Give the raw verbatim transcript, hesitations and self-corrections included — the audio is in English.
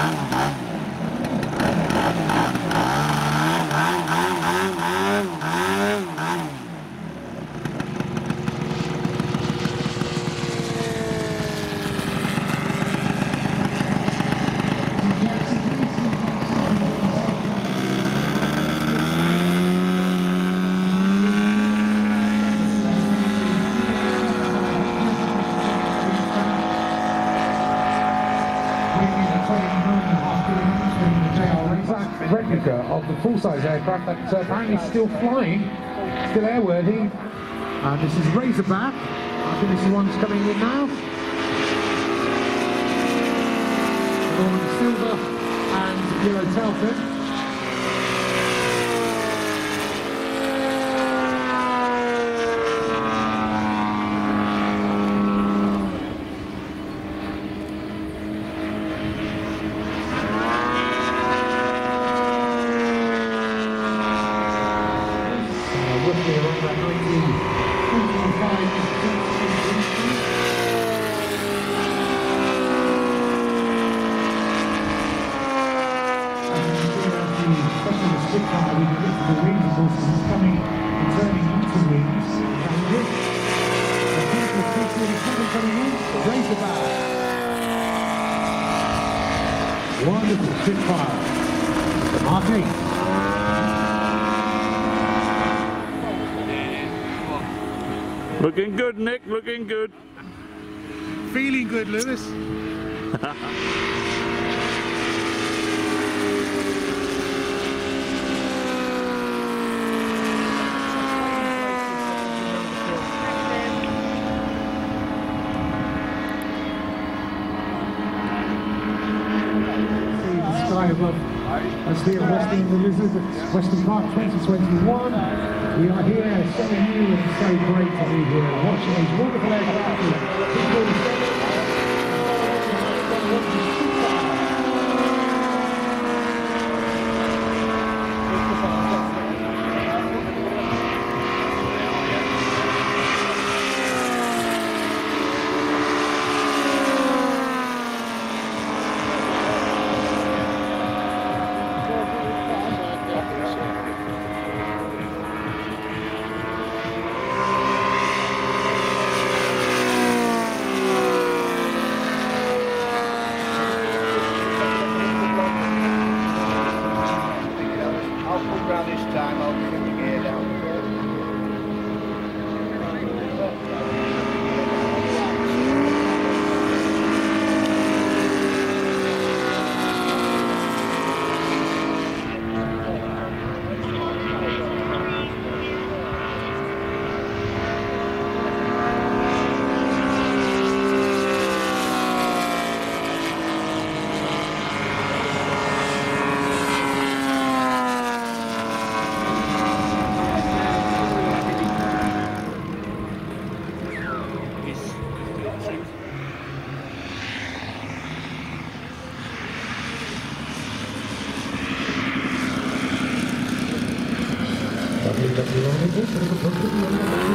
Replica of the full-size aircraft that uh, apparently is still flying, still airworthy. And this is Razorback. I think this is one that's coming in now. Norman Silver and Euro Telford. Roughly around about nineteen twenty-five. Especially the Spitfire with the lift of the wings, of course, is coming and turning into wings. And this, the beautiful three forty-seven coming in, Razorback. Wonderful Spitfire. Mark eight. Looking good, Nick, looking good. Feeling good, Lewis. See the sky above us here at Western the Lizard at Western Park twenty twenty-one. We are here, so new and so great to be here, watching these wonderful aircraft. This time I'll bring the gear down. W W